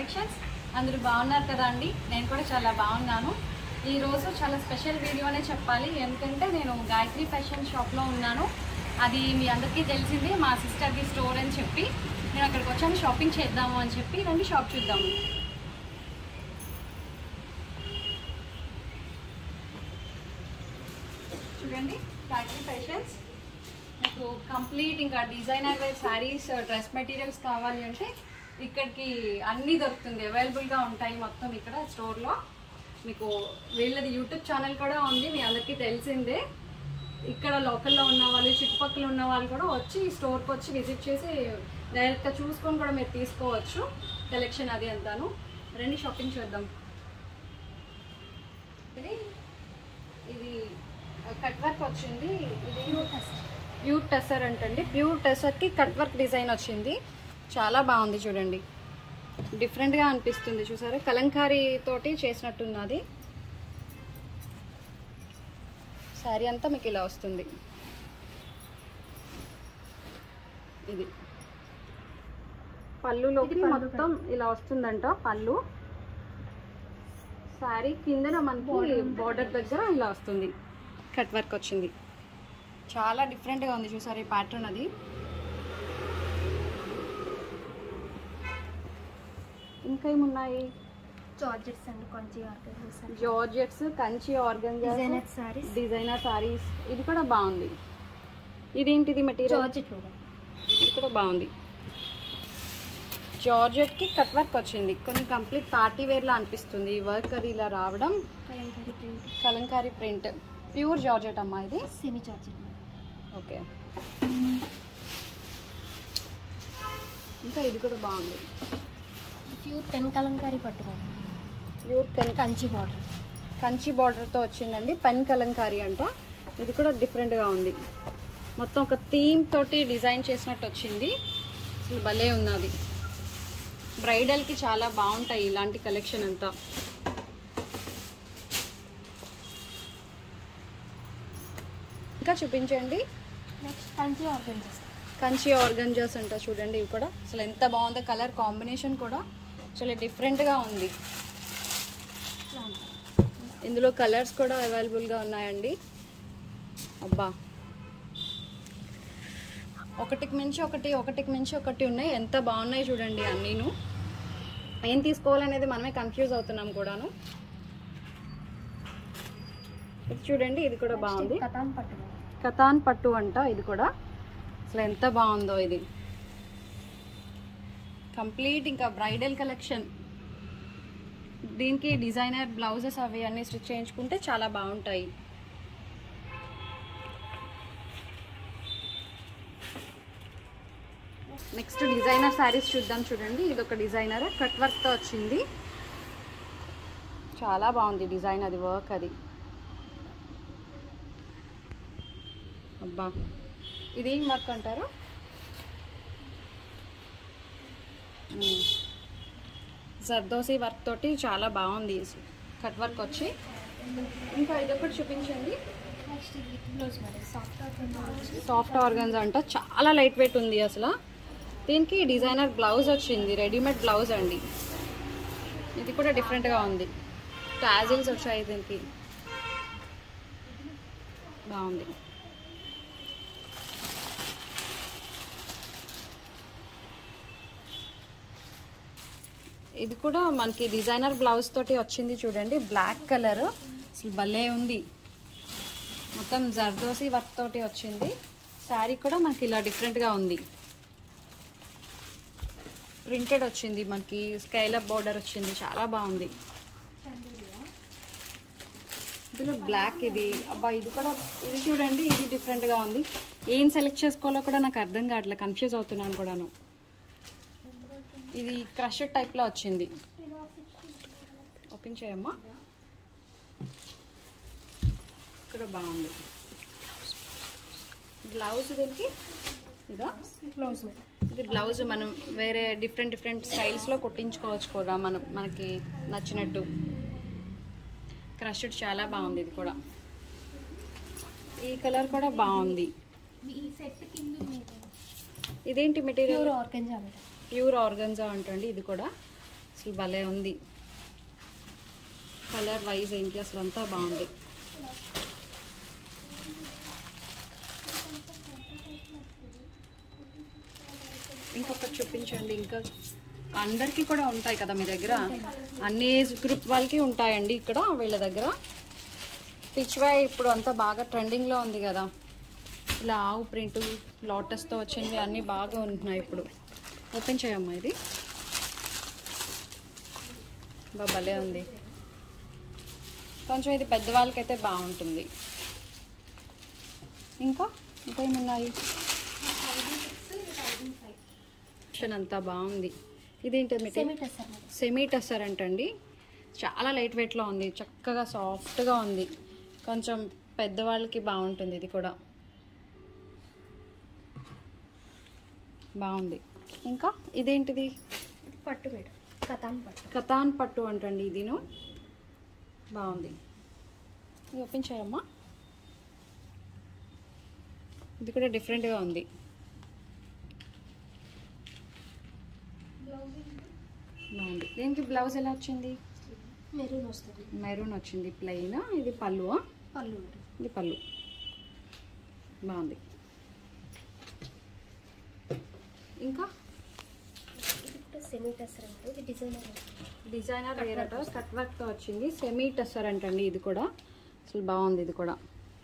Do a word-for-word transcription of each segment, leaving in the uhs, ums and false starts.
Collections. అందరూ బాగున్నారు కదా అండి? నేను కూడా చాలా బాగున్నాను. ఈరోజు చాలా స్పెషల్ వీడియోనే చెప్పాలి, ఎందుకంటే నేను గాయత్రి ఫ్యాషన్ షాప్లో ఉన్నాను. అది మీ అందరికీ తెలిసింది, మా సిస్టర్ది స్టోర్ అని చెప్పి నేను అక్కడికి వచ్చాను షాపింగ్ చేద్దాము అని చెప్పి. రండి షాప్ చూద్దాము. చూడండి, గాయత్రి ఫ్యాషన్స్. మీకు కంప్లీట్ ఇంకా designer wear saris, dress materials కావాలి అంటే ఇక్కడికి అన్నీ దొరుకుతుంది, అవైలబుల్గా ఉంటాయి మొత్తం ఇక్కడ స్టోర్లో. మీకు వీళ్ళది యూట్యూబ్ ఛానల్ కూడా ఉంది, మీ అందరికీ తెలిసిందే. ఇక్కడ లోకల్లో ఉన్న వాళ్ళు, చుట్టుపక్కల ఉన్న వాళ్ళు కూడా వచ్చి స్టోర్కి వచ్చి విజిట్ చేసి డైరెక్ట్గా చూసుకొని కూడా మీరు తీసుకోవచ్చు కలెక్షన్ అది అంతాను. రండి షాపింగ్ చేద్దాం. ఇది ఇది కట్ వర్క్ వచ్చింది, ఇది ప్యూర్ టెసర్ అంటండి. ప్యూర్ టెసర్కి కట్ వర్క్ డిజైన్ వచ్చింది, చాలా బాగుంది. చూడండి, డిఫరెంట్గా అనిపిస్తుంది. చూసారా, కలంకారీ తోటి చేసినట్టున్నది. శారీ అంతా మీకు ఇలా వస్తుంది. ఇది పళ్ళులోకి మొత్తం ఇలా వస్తుందంట పళ్ళు. శారీ కిందన మనకి బోర్డర్ దగ్గర ఇలా వస్తుంది, కట్ వర్క్ వచ్చింది. చాలా డిఫరెంట్గా ఉంది. చూసారు ఈ ప్యాటర్న్. అది ఇంకా ఏమున్నాయి? Georgettes and Kanchi organzas, georgettes, Kanchi organzas, designer saris, designer saris. ఇది కూడా బాగుంది. ఇదేంటిది మెటీరియల్? జార్జెట్. ఇది కూడా బాగుంది. జార్జెట్కి కట్ వర్క్ వచ్చింది, కొన్ని కంప్లీట్ పార్టీ వేర్లా అనిపిస్తుంది. ఈ వర్క్ అది ఇలా రావడం, kalamkari print, kalamkari print. Pure georgette అమ్మా ఇది. Semi georgette. ఓకే, ఇంకా ఇది కూడా బాగుంది. ప్యూర్ పెన్ కలంకారీ పట్టు, pure pen Kanchi border, Kanchi బార్డర్తో వచ్చిందండి. పెన్ కలంకారీ అంట. ఇది కూడా డిఫరెంట్గా ఉంది, మొత్తం ఒక థీమ్ తోటి డిజైన్ చేసినట్టు వచ్చింది. అసలు భలే ఉన్నది. బ్రైడల్కి చాలా బాగుంటాయి ఇలాంటి కలెక్షన్ అంతా. ఇంకా చూపించండి. Next Kanchi organzas. Kanchi organzas అంట. చూడండి, ఇవి కూడా అసలు ఎంత బాగుందో. కలర్ కాంబినేషన్ కూడా చాలా డిఫరెంట్గా ఉంది. ఇందులో కలర్స్ కూడా అవైలబుల్గా ఉన్నాయండి. అబ్బా, ఒకటికి మించి ఒకటి, ఒకటికి మించి ఒకటి ఉన్నాయి. ఎంత బాగున్నాయి చూడండి అన్నీను. ఏం తీసుకోవాలనేది మనమే కన్ఫ్యూజ్ అవుతున్నాం కూడాను. ఇది చూడండి, ఇది కూడా బాగుంది. కతాన్ పట్టు, కతాన్ పట్టు అంట. ఇది కూడా అసలు ఎంత బాగుందో. ఇది కంప్లీట్ ఇంకా బ్రైడల్ కలెక్షన్. దీనికి డిజైనర్ బ్లౌజెస్ అవి అన్నీ స్టిచ్ చేయించుకుంటే చాలా బాగుంటాయి. నెక్స్ట్ డిజైనర్ శారీస్ చూద్దాం. చూడండి, ఇది ఒక డిజైనర్ కట్ వర్క్తో వచ్చింది. చాలా బాగుంది డిజైన్, అది వర్క్ అది. అబ్బా, ఇదేం వర్క్ అంటారు? జర్దోసి వర్క్ తోటి చాలా బాగుంది కట్ వర్క్ వచ్చి. ఇంకా ఇదొకటి చూపించండి. నెక్స్ట్ బ్లౌజ్ మరి సాఫ్ట్ ఆర్గంజాస్. సాఫ్ట్ ఆర్గన్స్ అంట, చాలా లైట్ వెయిట్ ఉంది అసలు. దీనికి డిజైనర్ బ్లౌజ్ వచ్చింది, రెడీమేడ్ బ్లౌజ్ అండి. ఇది కూడా డిఫరెంట్గా ఉంది. టాజిల్స్ వచ్చాయి దీనికి, బాగుంది. ఇది కూడా మనకి డిజైనర్ బ్లౌజ్ తోటి వచ్చింది. చూడండి, బ్లాక్ కలర్, అసలు భలే ఉంది. మొత్తం జర్దోసి వర్క్ తోటి వచ్చింది. శారీ కూడా మనకి ఇలా డిఫరెంట్గా ఉంది. ప్రింటెడ్ వచ్చింది, మనకి స్కైలప్ బార్డర్ వచ్చింది, చాలా బాగుంది. ఇందులో బ్లాక్ ఇది. అబ్బా, ఇది కూడా, ఇది చూడండి, ఇది డిఫరెంట్గా ఉంది. ఏం సెలెక్ట్ చేసుకోవాలో కూడా నాకు అర్థం కావట్లేదు, కన్ఫ్యూజ్ అవుతున్నాను కూడాను. ఇది క్రష్ టైప్లో వచ్చింది. ఓపెన్ చేయమ్మా. ఇక్కడ బాగుంది బ్లౌజ్. దీనికి ఇదా బ్లౌజ్. ఇది బ్లౌజ్ మనం వేరే డిఫరెంట్ డిఫరెంట్ స్టైల్స్లో కుట్టించుకోవచ్చు కూడా మనం, మనకి నచ్చినట్టు. క్రష్డ్ చాలా బాగుంది. ఇది కూడా, ఈ కలర్ కూడా బాగుంది. ఇదేంటి material? Pure organza. Pure organza అంటండి. ఇది కూడా అసలు భలే ఉంది. కలర్ వైజ్ ఏంటి అసలు అంతా బాగుంది. ఇంకొకటి చూపించండి. ఇంకా అందరికీ కూడా ఉంటాయి కదా మీ దగ్గర, అన్ని ఏజ్ గ్రూప్ వాళ్ళకి ఉంటాయండి ఇక్కడ వీళ్ళ దగ్గర. పిచ్వాయ్ ఇప్పుడు అంతా బాగా ట్రెండింగ్లో ఉంది కదా, ఇలా ఆవు ప్రింట్ లోటస్తో వచ్చినవి అన్నీ బాగా ఉంటున్నాయి ఇప్పుడు. ఓపెన్ చేయమ్మా, ఇది బాగా భలే ఉంది. కొంచెం ఇది పెద్దవాళ్ళకైతే బాగుంటుంది. ఇంకా ఇంకా ఏమున్నాయి? అంతా బాగుంది. ఇదేంటి? సెమీ టస్సర్ అంటండి. చాలా లైట్ వెయిట్లో ఉంది, చక్కగా సాఫ్ట్గా ఉంది. కొంచెం పెద్దవాళ్ళకి బాగుంటుంది. ఇది కూడా బాగుంది. ఇంకా ఇదేంటిది? పట్టు మేడం, కతాన్ పట్టు. కతాన్ పట్టు అంటండి. ఇదిను బాగుంది. ఇది ఓపెన్ చేయమ్మా. ఇది కూడా డిఫరెంట్గా ఉంది. బాగుంది. దీనికి బ్లౌజ్ ఎలా వచ్చింది? మెరూన్ వస్తుంది. మెరూన్ వచ్చింది ప్లెయిన్. ఇది పళ్ళు. పళ్ళు ఇది పళ్ళు. బాగుంది. ఇంకా ఇది కూడా సెమీ టస్సర్ అంటే ఇది డిజైనర్ డిజైనర్ వేరట కట్ వర్క్తో వచ్చింది. సెమీ టస్సర్ అంటండి. ఇది కూడా అసలు బాగుంది. ఇది కూడా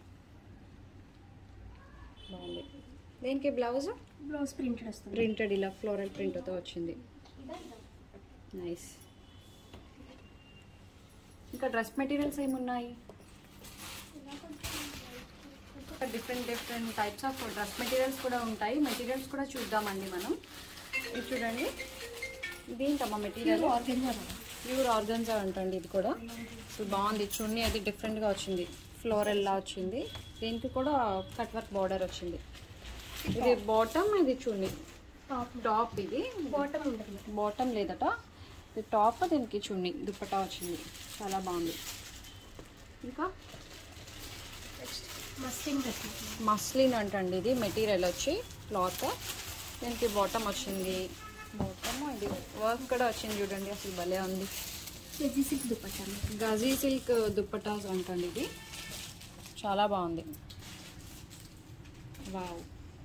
బాగుంది. దీనికి బ్లౌజ్ బ్లౌజ్ ప్రింటెడ్ వస్తుంది. ప్రింటెడ్ ఇలా ఫ్లోరల్ ప్రింట్తో వచ్చింది. నైస్. ఇంకా డ్రెస్ మెటీరియల్స్ ఏమున్నాయి? Different different types of dress materials కూడా ఉంటాయి. మెటీరియల్స్ కూడా చూద్దామండి మనం. ఇది చూడండి. ఇదేంటమ్మా మెటీరియల్? ఆర్గెన్జా. ప్యూర్ ఆర్గన్జా అంటండి. ఇది కూడా అసలు బాగుంది. చున్నీ అది డిఫరెంట్గా వచ్చింది, ఫ్లోరల్లా వచ్చింది. దీనికి కూడా కట్ వర్క్ బార్డర్ వచ్చింది. ఇది బాటమ్, ఇది చున్నీ. టాప్ టాప్ ఇది బాటమ్ ఉంటుంది. బాటమ్ లేదట, ఇది టాప్. దీనికి చున్నీ దుప్పటా వచ్చింది. చాలా బాగుంది. ఇంకా మస్లిన్ డ్రెస్. మస్లిన్ అంటండి. ఇది మెటీరియల్ వచ్చి క్లాత్. దీనికి బాటమ్ వచ్చింది. బాటమ్ ఇది వర్క్ కూడా వచ్చింది చూడండి, అసలు భలే ఉంది. గజీ సిల్క్ దుపట్టా. గజీ సిల్క్ దుప్పటాస్ అంటండి. ఇది చాలా బాగుంది. వావ్.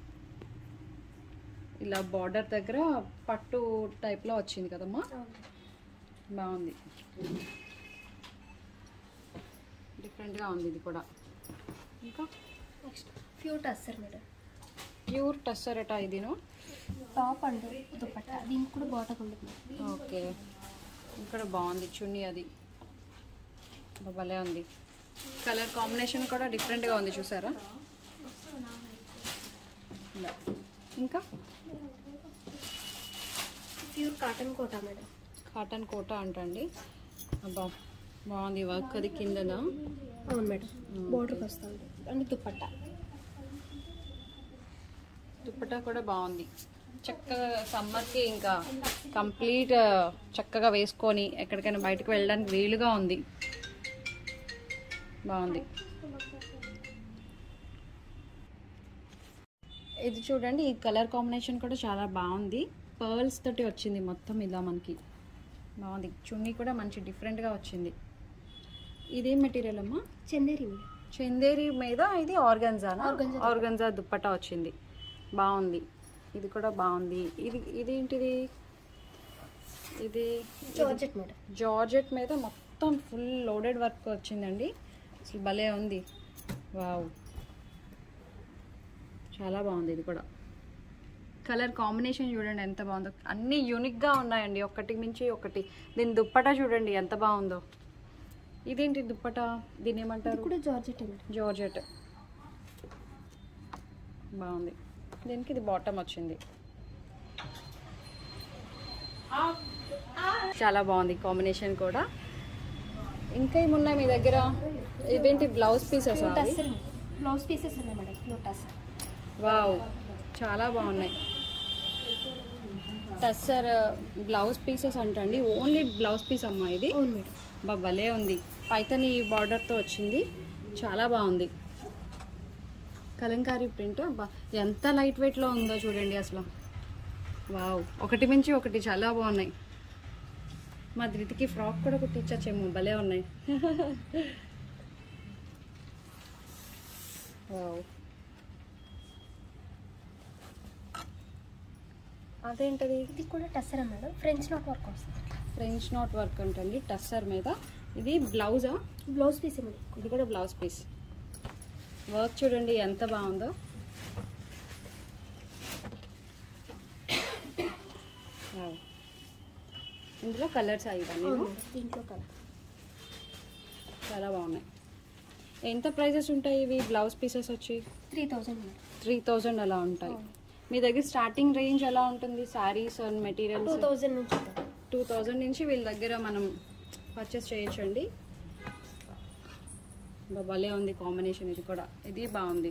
ఇలా బార్డర్ దగ్గర పట్టు టైప్లో వచ్చింది కదమ్మా, బాగుంది. డిఫరెంట్గా ఉంది ఇది కూడా. ఇంకా next pure tussar madam. Pure tussar అట. ఇదిను టాప్ అండ్ దుపట్టా. దీనికి కూడా బాటమ్ ఉంటుంది. ఓకే. ఇక్కడ బాగుంది చున్నీ. అది భలే ఉంది. కలర్ కాంబినేషన్ కూడా డిఫరెంట్గా ఉంది, చూసారా? ఇంకా pure cotton Kota madam. Cotton Kota అంటండి. అబ్బా బాగుంది వర్క్. అది కిందన. అవును మేడం, బోర్డర్కి వస్తుంది. అండ్ దుపట్టా. దుప్పటా కూడా బాగుంది. చక్కగా సమ్మర్కి ఇంకా కంప్లీట్ చక్కగా వేసుకొని ఎక్కడికైనా బయటకు వెళ్ళడానికి వీలుగా ఉంది. బాగుంది. ఇది చూడండి. ఈ కలర్ కాంబినేషన్ కూడా చాలా బాగుంది. పర్ల్స్ తోటి వచ్చింది మొత్తం ఇలా మనకి. బాగుంది. చున్నీ కూడా మంచి డిఫరెంట్గా వచ్చింది. ఇదేం మెటీరియల్ అమ్మా? చందేరి మేడం. చందేరి మీద ఇది ఆర్గన్జానా? ఆర్గన్జా. ఆర్గన్జా దుప్పటా వచ్చింది. బాగుంది. ఇది కూడా బాగుంది. ఇది ఇదేంటిది? ఇది జార్జెట్ మేడం. జార్జెట్ మీద మొత్తం ఫుల్ లోడెడ్ వర్క్ వచ్చిందండి. అసలు భలే ఉంది. వావ్, చాలా బాగుంది. ఇది కూడా కలర్ కాంబినేషన్ చూడండి ఎంత బాగుందో. అన్నీ యూనిక్గా ఉన్నాయండి, ఒకటి మించి ఒకటి. దీని దుప్పటా చూడండి ఎంత బాగుందో. ఇదేంటి దుప్పటా? దీని ఏమంటారు? కూడా జార్జెట్ మేడం. జార్జెట్. బాగుంది. దీనికి ఇది బాటమ్ వచ్చింది. చాలా బాగుంది కాంబినేషన్ కూడా. ఇంకా ఏమున్నాయి మీ దగ్గర? ఇవేంటి blouse pieces? Tussar blouse pieces ఉన్నాయి మేడం. ప్యూర్ టస్సర్. వావ్, చాలా బాగున్నాయి. టస్సర్ బ్లౌజ్ పీసెస్ అంటండి. ఓన్లీ బ్లౌజ్ పీస్ అమ్మా ఇది. అవును మేడం. బా భలే ఉంది. పైతని బార్డర్తో వచ్చింది. చాలా బాగుంది. కలంకారీ ప్రింట్. బా ఎంత లైట్ వెయిట్లో ఉందో చూడండి అసలు. వావ్, ఒకటి మించి ఒకటి చాలా బాగున్నాయి. మా ధృతికి ఫ్రాక్ కూడా కుట్టించచ్చేమో, భలే ఉన్నాయి. అదేంటది? ఇది కూడా tussar madam, French knot work వస్తుంది. ఫ్రెంచ్ నాట్ వర్క్ ఉంటుంది టస్సర్ మీద. ఇది బ్లౌజా? Blouse piece madam. ఇది కూడా బ్లౌజ్ పీస్. వర్క్ చూడండి ఎంత బాగుందో. ఇందులో కలర్స్ ఇవన్నీ దీంట్లో కలర్ చాలా బాగున్నాయి. ఎంత ప్రైజెస్ ఉంటాయి ఇవి? బ్లౌజ్ పీసెస్ వచ్చి త్రీ థౌజండ్ త్రీ థౌజండ్ అలా ఉంటాయి. మీ దగ్గర స్టార్టింగ్ రేంజ్ ఎలా ఉంటుంది? Saris and materials two thousand నుంచి టూ థౌజండ్ నుంచి వీళ్ళ దగ్గర మనం పర్చేస్ చేయొచ్చండి. భలే ఉంది కాంబినేషన్. ఇది కూడా ఇది బాగుంది.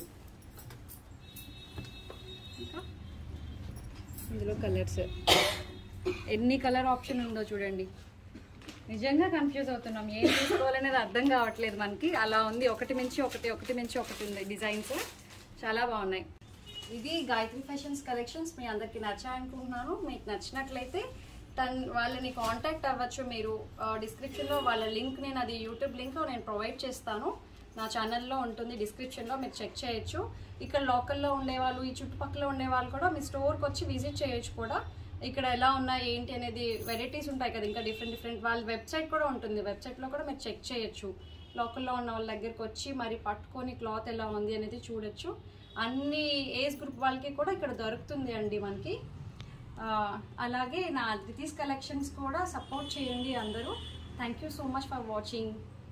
ఇంకా ఇందులో కలర్స్ ఎన్ని కలర్ ఆప్షన్ ఉందో చూడండి. నిజంగా కన్ఫ్యూజ్ అవుతున్నాం, ఏం తీసుకోవాలనేది అర్థం కావట్లేదు మనకి. అలా ఉంది, ఒకటి మించి ఒకటి ఒకటి మించి ఒకటి ఉంది. డిజైన్స్ చాలా బాగున్నాయి. ఇది గాయత్రి ఫ్యాషన్స్ కలెక్షన్స్ మీ అందరికి నచ్చాయనుకుంటున్నాను. మీకు నచ్చినట్లయితే తన్ వాళ్ళని కాంటాక్ట్ అవ్వచ్చు మీరు. డిస్క్రిప్షన్లో వాళ్ళ లింక్, నేను అది యూట్యూబ్ లింక్ నేను ప్రొవైడ్ చేస్తాను, నా ఛానల్లో ఉంటుంది డిస్క్రిప్షన్లో, మీరు చెక్ చేయొచ్చు. ఇక్కడ లోకల్లో ఉండేవాళ్ళు, ఈ చుట్టుపక్కల ఉండేవాళ్ళు కూడా మీ స్టోర్కి వచ్చి విజిట్ చేయొచ్చు కూడా. ఇక్కడ ఎలా ఉన్నాయి ఏంటి అనేది వెరైటీస్ ఉంటాయి కదా, ఇంకా డిఫరెంట్ డిఫరెంట్. వాళ్ళ వెబ్సైట్ కూడా ఉంటుంది, వెబ్సైట్లో కూడా మీరు చెక్ చేయొచ్చు. లోకల్లో ఉన్న వాళ్ళ దగ్గరికి వచ్చి మరి పట్టుకొని క్లాత్ ఎలా ఉంది అనేది చూడొచ్చు. అన్ని ఏజ్ గ్రూప్ వాళ్ళకి కూడా ఇక్కడ దొరుకుతుంది అండి మనకి. అలాగే నా దితీస్ కలెక్షన్స్ కూడా సపోర్ట్ చేయండి అందరూ. Thank you so much for watching.